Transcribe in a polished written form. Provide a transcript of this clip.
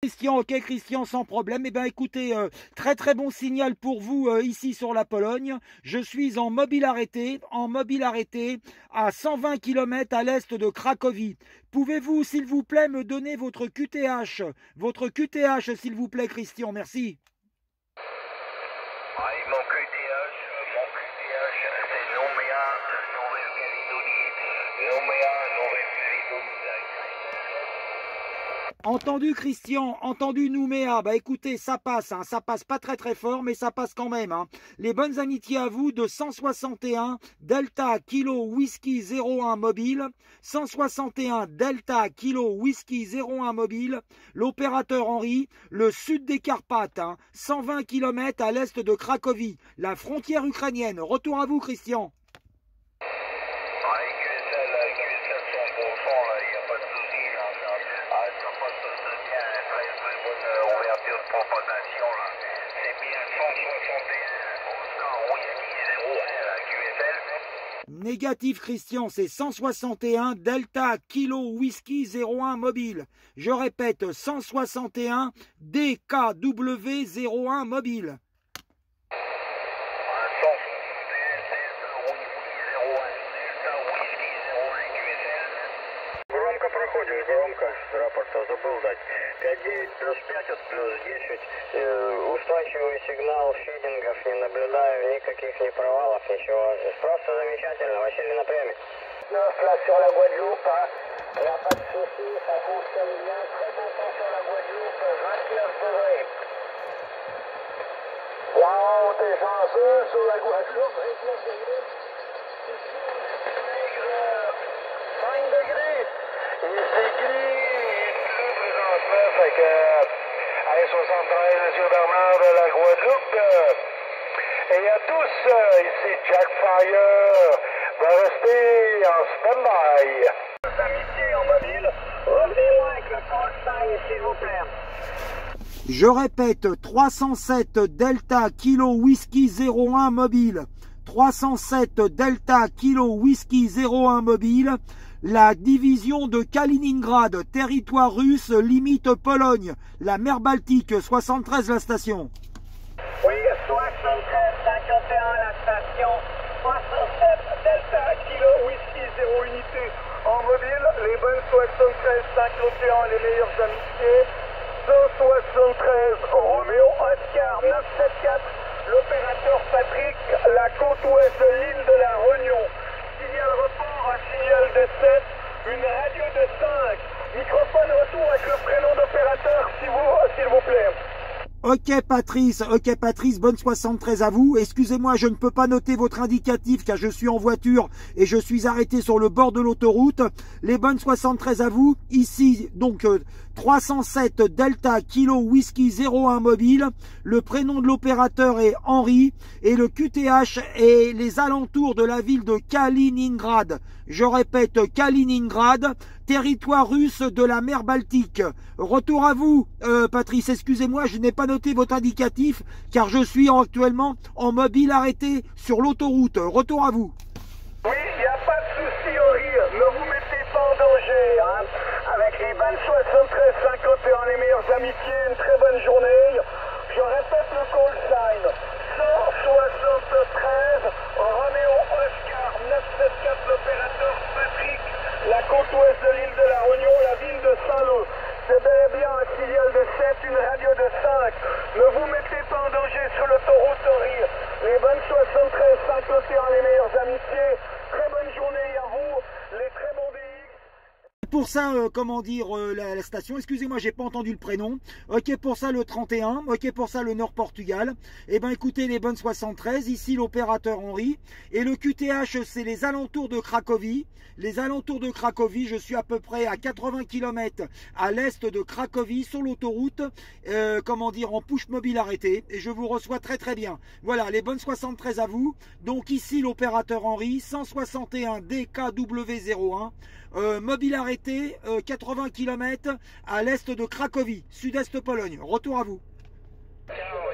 Christian, ok Christian, sans problème. Eh bien écoutez, très très bon signal pour vous ici sur la Pologne. Je suis en mobile arrêté à 120 km à l'est de Cracovie. Pouvez-vous s'il vous plaît me donner votre QTH? Votre QTH s'il vous plaît Christian, merci. C'est Nouméa, Nouvelle-Calédonie. Nouméa, Nouvelle-Calédonie. Entendu Christian, entendu Nouméa, bah écoutez, ça passe, hein, ça passe pas très très fort, mais ça passe quand même. Hein. Les bonnes amitiés à vous de 161 Delta Kilo Whisky 01 mobile, 161 Delta Kilo Whisky 01 mobile, l'opérateur Henri, le sud des Carpates, hein, 120 km à l'est de Cracovie, la frontière ukrainienne. Retour à vous Christian. Négatif Christian, c'est 161 Delta Kilo Whisky 01 mobile. Je répète, 161 DKW 01 mobile. Громко, рапорта забыл дать. 5-9 плюс 5 плюс 10. Устойчивый сигнал фидингов не наблюдаю, никаких ни провалов, ничего. Просто замечательно. Василий на приеме. Là sur la Guadeloupe, il n'y a pas de souci, ça fonctionne bien. Très bon temps sur la Guadeloupe, 29 degrés. La honte est chanceuse sur la Guadeloupe, 29 degrés. 5 degrés. Ici gris, présentement, fait que A73, M. Bernard de la Guadeloupe. Et à tous, ici Jack Fire, va rester en stand-by. Amitié en mobile, revenez-moi avec le call sign, s'il vous plaît. Je répète, 307 Delta Kilo Whisky 01 mobile. 307 Delta Kilo Whisky 01 mobile. La division de Kaliningrad, territoire russe, limite Pologne. La mer Baltique, 73 la station. Oui, 73, 51 la station. 67 Delta Kilo Whisky 0 unité en mobile. Les bonnes 73, 51, les meilleures amitiés. 173 Roméo Oscar 974. L'opérateur Patrick, la côte ouest de l'île de la Réunion. Signal report, un signal de 7, une radio de 5. Microphone retour avec le prénom d'opérateur, s'il vous plaît. Ok Patrice, bonne 73 à vous. Excusez-moi, je ne peux pas noter votre indicatif car je suis en voiture et je suis arrêté sur le bord de l'autoroute. Les bonnes 73 à vous. Ici, donc 307 Delta Kilo Whisky 01 mobile. Le prénom de l'opérateur est Henri et le QTH est les alentours de la ville de Kaliningrad. Je répète, Kaliningrad, territoire russe de la mer Baltique. Retour à vous, Patrice. Excusez-moi, je n'ai pas noté votre indicatif car je suis actuellement en mobile arrêté sur l'autoroute. Retour à vous. Oui, il n'y a pas de souci, Henri. Ne vous mettez pas en danger. Hein. Avec les bonnes 73, 51, les meilleures amitiés, une très bonne journée. Je répète le call sign. 173 Roméo Oscar 974, l'opérateur Patrick, la côte ouest de l'île de la Réunion, la ville de Saint-Lô. C'est bel et bien un signal de 7, une radio de 5. Ne vous mettez pas en danger sur l'autoroute, Henri. Les bonnes 73, 51, les meilleures amitiés. Très bonne journée à vous, les très bons DX. Pour ça, comment dire, la station, excusez-moi, j'ai pas entendu le prénom. Ok pour ça le 31, ok pour ça le Nord Portugal. Eh ben écoutez, les bonnes 73, ici l'opérateur Henri. Et le QTH, c'est les alentours de Cracovie. Les alentours de Cracovie, je suis à peu près à 80 km à l'est de Cracovie, sur l'autoroute, comment dire, en push mobile arrêté. Et je vous reçois très très bien. Voilà, les bonnes 73 à vous. Donc ici l'opérateur Henri, 161 DKW01. Mobile arrêté, 80 km à l'est de Cracovie, sud-est Pologne. Retour à vous.